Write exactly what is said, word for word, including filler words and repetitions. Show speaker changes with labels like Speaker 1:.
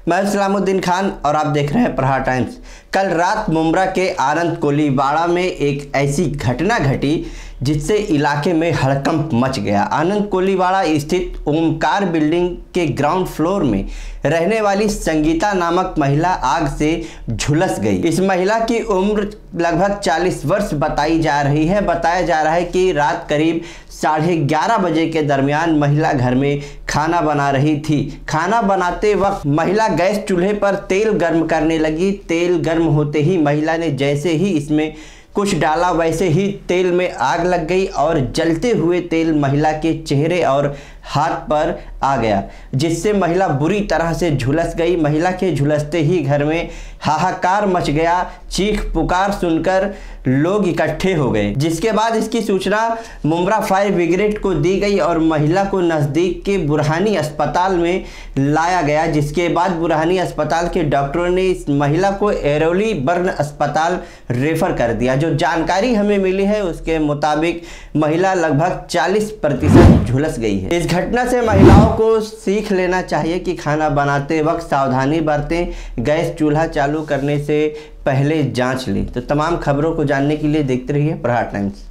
Speaker 1: मैं सलामुद्दीन खान और आप देख रहे हैं प्रहार टाइम्स। कल रात मुंब्रा के आनंद कोलीवाड़ा में एक ऐसी घटना घटी जिससे इलाके में हड़कंप मच गया। आनंद कोलीवाड़ा स्थित ओमकार बिल्डिंग के ग्राउंड फ्लोर में रहने वाली संगीता नामक महिला आग से झुलस गई। इस महिला की उम्र लगभग चालीस वर्ष बताई जा रही है। बताया जा रहा है कि रात करीब साढ़े ग्यारह बजे के दरमियान महिला घर में खाना बना रही थी। खाना बनाते वक्त महिला गैस चूल्हे पर तेल गर्म करने लगी। तेल गर्म होते ही महिला ने जैसे ही इसमें कुछ डाला वैसे ही तेल में आग लग गई और जलते हुए तेल महिला के चेहरे और हाथ पर आ गया, जिससे महिला बुरी तरह से झुलस गई। महिला के झुलसते ही घर में हाहाकार मच गया। चीख पुकार सुनकर लोग इकट्ठे हो गए, जिसके बाद इसकी सूचना मुंब्रा फायर ब्रिगेड को दी गई और महिला को नज़दीक के बुरहानी अस्पताल में लाया गया। जिसके बाद बुरहानी अस्पताल के डॉक्टरों ने इस महिला को एरोली बर्न अस्पताल रेफर कर दिया। जो जानकारी हमें मिली है उसके मुताबिक महिला लगभग चालीस प्रतिशत झुलस गई है। इस घटना से महिलाओं को सीख लेना चाहिए कि खाना बनाते वक्त सावधानी बरतें। गैस चूल्हा चालू करने से पहले जांच लें। तो तमाम खबरों को जानने के लिए देखते रहिए प्रहार टाइम्स।